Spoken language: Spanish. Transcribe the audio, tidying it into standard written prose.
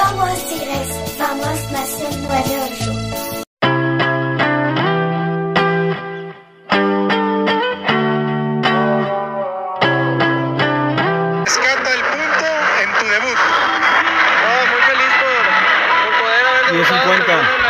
Vamos Tigres, vamos Nación 98. Rescata el punto en tu debut. Muy feliz por poder haber debutado.